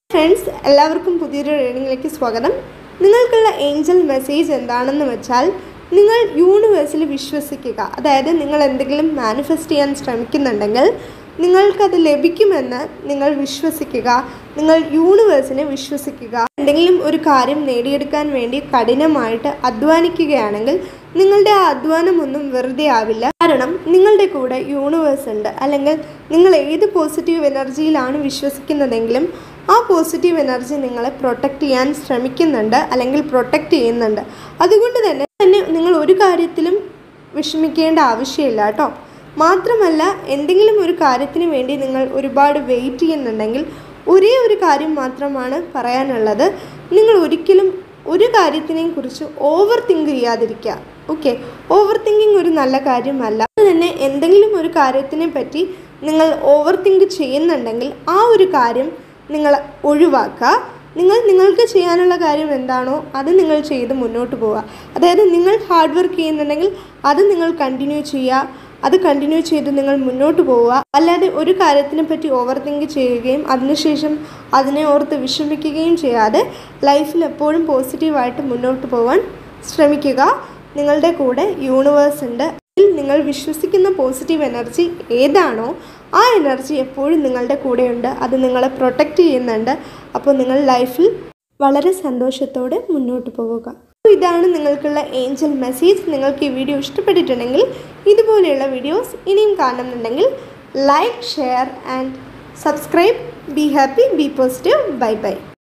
Friends, എല്ലാവർക്കും പുതിയൊരു റീഡിങ്ങിലേക്ക് സ്വാഗതം. നിങ്ങൾക്കുള്ള ഏഞ്ചൽ മെസ്സേജ് എന്താണെന്ന് വെച്ചാൽ, നിങ്ങൾ യൂണിവേഴ്സിൽ വിശ്വസിക്കുക. അതായത് നിങ്ങൾ എന്തെങ്കിലും മാനിഫെസ്റ്റ് ചെയ്യാൻ ശ്രമിക്കുന്നുണ്ടെങ്കിൽ നിങ്ങൾക്കത് ലഭിക്കുമെന്ന് നിങ്ങൾ വിശ്വസിക്കുക. നിങ്ങൾ യൂണിവേഴ്സിനെ വിശ്വസിക്കുക. എന്തെങ്കിലും ഒരു കാര്യം നേടിയെടുക്കാൻ വേണ്ടി കഠിനമായിട്ട് അധ്വാനിക്കുകയാണെങ്കിൽ നിങ്ങളുടെ ആ അധ്വാനമൊന്നും വെറുതെ ആവില്ല. കാരണം നിങ്ങളുടെ കൂടെ യൂണിവേഴ്സ് ഉണ്ട്. അല്ലെങ്കിൽ നിങ്ങൾ ഏത് പോസിറ്റീവ് എനർജിയിലാണ് വിശ്വസിക്കുന്നതെങ്കിലും ആ പോസിറ്റീവ് എനർജി നിങ്ങളെ പ്രൊട്ടക്റ്റ് ചെയ്യാൻ ശ്രമിക്കുന്നുണ്ട്, അല്ലെങ്കിൽ പ്രൊട്ടക്റ്റ് ചെയ്യുന്നുണ്ട്. അതുകൊണ്ട് തന്നെ നിങ്ങൾ ഒരു കാര്യത്തിലും വിഷമിക്കേണ്ട ആവശ്യമില്ല കേട്ടോ. മാത്രമല്ല, എന്തെങ്കിലും ഒരു കാര്യത്തിന് വേണ്ടി നിങ്ങൾ ഒരുപാട് വെയിറ്റ് ചെയ്യുന്നുണ്ടെങ്കിൽ ഒരേ ഒരു കാര്യം മാത്രമാണ് പറയാനുള്ളത്. നിങ്ങൾ ഒരിക്കലും ഒരു കാര്യത്തിനെയും കുറിച്ച് ഓവർ തിങ്ക് ചെയ്യാതിരിക്കുക. ഓക്കെ, ഓവർ തിങ്കിങ് ഒരു നല്ല കാര്യമല്ല. അതുതന്നെ എന്തെങ്കിലും ഒരു കാര്യത്തിനെ പറ്റി നിങ്ങൾ ഓവർ തിങ്ക് ചെയ്യുന്നുണ്ടെങ്കിൽ ആ ഒരു കാര്യം നിങ്ങൾ ഒഴിവാക്കുക. നിങ്ങൾക്ക് ചെയ്യാനുള്ള കാര്യം എന്താണോ അത് നിങ്ങൾ ചെയ്ത് മുന്നോട്ട് പോവുക. അതായത് നിങ്ങൾ ഹാർഡ് വർക്ക് ചെയ്യുന്നുണ്ടെങ്കിൽ അത് നിങ്ങൾ കണ്ടിന്യൂ ചെയ്യുക. അത് കണ്ടിന്യൂ ചെയ്ത് നിങ്ങൾ മുന്നോട്ട് പോവുക. അല്ലാതെ ഒരു കാര്യത്തിനെ പറ്റി ഓവർ തിങ്ക് ചെയ്യുകയും അതിനുശേഷം അതിനെ ഓർത്ത് വിഷമിക്കുകയും ചെയ്യാതെ ലൈഫിൽ എപ്പോഴും പോസിറ്റീവായിട്ട് മുന്നോട്ട് പോകാൻ ശ്രമിക്കുക. നിങ്ങളുടെ കൂടെ യൂണിവേഴ്സ് ഉണ്ട്. നിങ്ങൾ വിശ്വസിക്കുന്ന പോസിറ്റീവ് എനർജി ഏതാണോ ആ എനർജി എപ്പോഴും നിങ്ങളുടെ കൂടെയുണ്ട്. അത് നിങ്ങളെ പ്രൊട്ടക്റ്റ് ചെയ്യുന്നുണ്ട്. അപ്പോൾ നിങ്ങൾ ലൈഫിൽ വളരെ സന്തോഷത്തോടെ മുന്നോട്ട് പോവുക. ഇതാണ് നിങ്ങൾക്കുള്ള ഏഞ്ചൽ മെസ്സേജ്. നിങ്ങൾക്ക് ഈ വീഡിയോ ഇഷ്ടപ്പെട്ടിട്ടുണ്ടെങ്കിൽ ഇതുപോലെയുള്ള വീഡിയോസ് ഇനിയും കാണുന്നുണ്ടെങ്കിൽ like, share and subscribe. Be happy, be positive. Bye by.